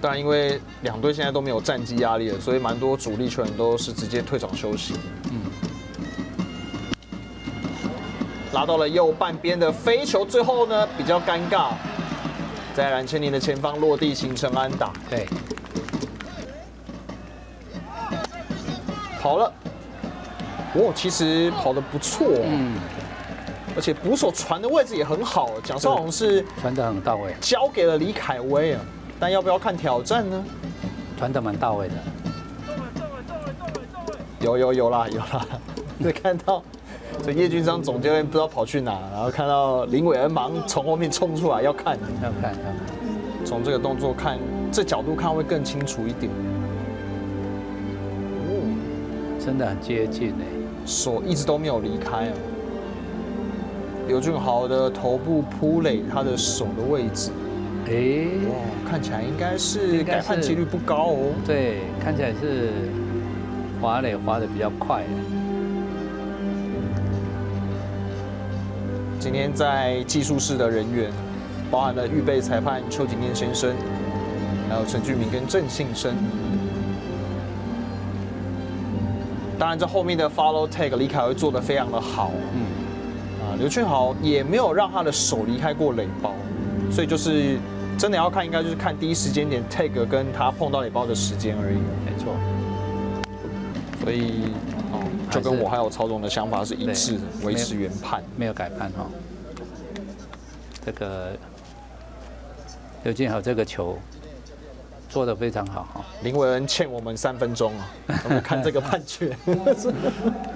当然，因为两队现在都没有战绩压力了，所以蛮多主力球员都是直接退场休息。拉到了右半边的飞球，最后呢比较尴尬，在蓝千年的前方落地形成安打。 对， 跑了，哦，其实跑得不错，而且捕手传的位置也很好，蒋少红是传得很到位， 交给了李凯威啊，但要不要看挑战呢？ 传得蛮到位的。 有啦，会看到这叶君璋总教练不知道跑去哪，然后看到林伟恩忙从后面冲出来要看，从这个动作看，这角度看会更清楚一点。 真的很接近哎， 手一直都没有离开啊。刘俊豪的头部扑垒，他的手的位置，哇，看起来应该是改判几率不高哦。 对，看起来是滑垒滑得比较快。 今天在技术室的人员，包含了预备裁判邱景念先生，还有陈俊明跟郑信生。当然，这后面的 follow tag 李凯威做得非常的好，刘俊豪也没有让他的手离开过垒包，所以就是真的要看，应该就是看第一时间点 tag 跟他碰到垒包的时间而已。 没错， 所以就跟我还有曹总的想法是一致的，维持原判， 没有改判哈。这个刘俊豪这个球做得非常好哈。 林伟恩欠我们3分钟啊，我们看这个判决。